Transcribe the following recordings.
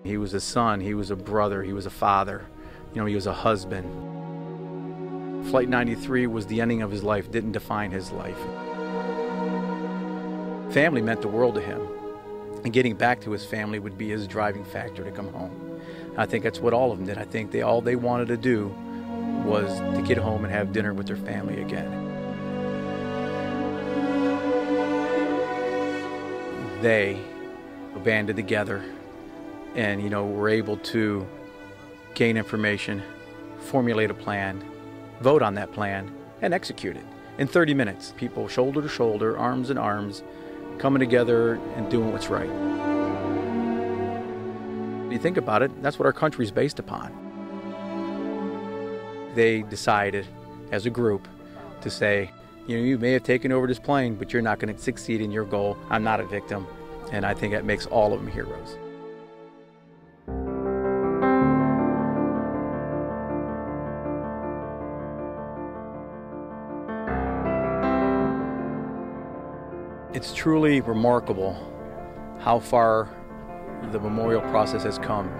He was a son, he was a brother, he was a father, he was a husband. Flight 93 was the ending of his life, didn't define his life. Family meant the world to him, and getting back to his family would be his driving factor to come home. I think that's what all of them did. I think all they wanted to do was to get home and have dinner with their family again. They banded together and, were able to gain information, formulate a plan, vote on that plan, and execute it in 30 minutes. People shoulder to shoulder, arms in arms, coming together and doing what's right. When you think about it, that's what our country's based upon. They decided as a group to say, you may have taken over this plane, but you're not going to succeed in your goal. I'm not a victim. And I think that makes all of them heroes. It's truly remarkable how far the memorial process has come.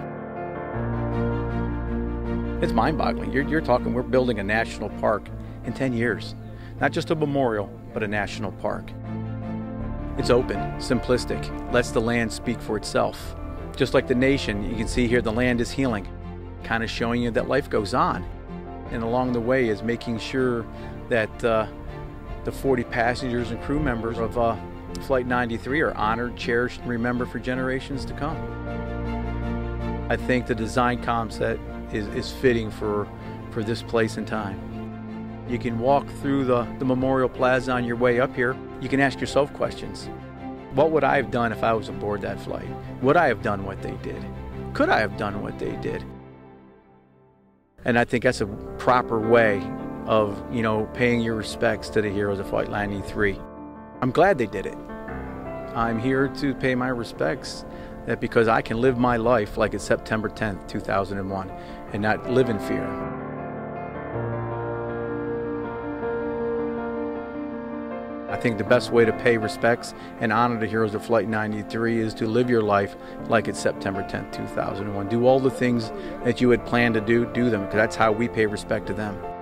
It's mind-boggling. You're talking, we're building a national park in 10 years. Not just a memorial, but a national park. It's open, simplistic, lets the land speak for itself. Just like the nation, you can see here the land is healing, kind of showing you that life goes on. And along the way is making sure that the 40 passengers and crew members of Flight 93 are honored, cherished, and remembered for generations to come. I think the design concept is fitting for this place and time. You can walk through the Memorial Plaza on your way up here. You can ask yourself questions. What would I have done if I was aboard that flight? Would I have done what they did? Could I have done what they did? And I think that's a proper way of, paying your respects to the heroes of Flight 93. I'm glad they did it. I'm here to pay my respects because I can live my life like it's September 10th, 2001, and not live in fear. I think the best way to pay respects and honor the heroes of Flight 93 is to live your life like it's September 10th, 2001. Do all the things that you had planned to do them, because that's how we pay respect to them.